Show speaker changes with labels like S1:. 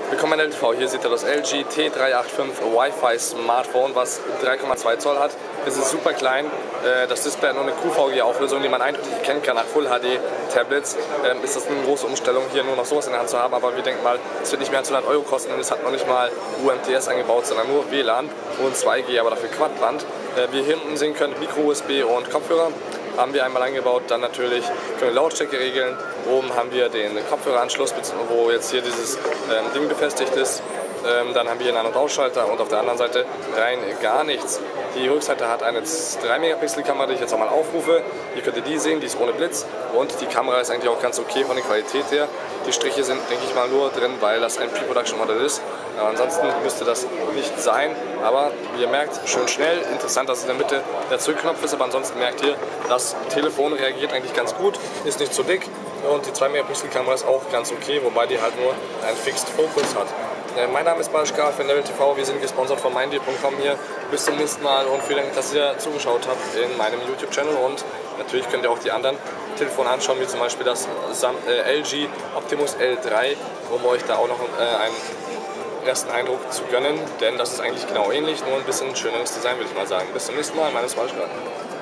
S1: Willkommen an LTV, hier seht ihr das LG T385 Wi-Fi Smartphone, was 3,2 Zoll hat. Es ist super klein, das Display hat nur eine QVGA-Auflösung, die man eindeutig erkennen kann nach Full HD Tablets. Ist das eine große Umstellung, hier nur noch sowas in der Hand zu haben, aber wir denken mal, es wird nicht mehr als 100 Euro kosten und es hat noch nicht mal UMTS eingebaut, sondern nur WLAN und 2G, aber dafür Quadband. Wie ihr hier unten sehen könnt, Micro-USB und Kopfhörer haben wir einmal eingebaut, dann natürlich können wir Lautstärke regeln. Oben haben wir den Kopfhöreranschluss, wo jetzt hier dieses Ding befestigt ist. Dann haben wir einen An- und Ausschalter und auf der anderen Seite rein gar nichts. Die Rückseite hat eine 3 Megapixel Kamera, die ich jetzt auch mal aufrufe. Hier könnt ihr die sehen, die ist ohne Blitz und die Kamera ist eigentlich auch ganz okay von der Qualität her. Die Striche sind, denke ich mal, nur drin, weil das ein Pre-Production Model ist. Ansonsten müsste das nicht sein, aber wie ihr merkt, schön schnell. Interessant, dass in der Mitte der Zurückknopf ist, aber ansonsten merkt ihr, das Telefon reagiert eigentlich ganz gut, ist nicht zu dick und die 2 Megapixel Kamera ist auch ganz okay, wobei die halt nur einen Fixed Focus hat. Mein Name ist Barschka von LTV, wir sind gesponsert von minddeal.com hier. Bis zum nächsten Mal und vielen Dank, dass ihr zugeschaut habt in meinem YouTube-Channel und natürlich könnt ihr auch die anderen Telefone anschauen, wie zum Beispiel das LG Optimus L3, um euch da auch noch einen ersten Eindruck zu gönnen, denn das ist eigentlich genau ähnlich, nur ein bisschen schöneres Design, würde ich mal sagen. Bis zum nächsten Mal, mein Name ist Barschka.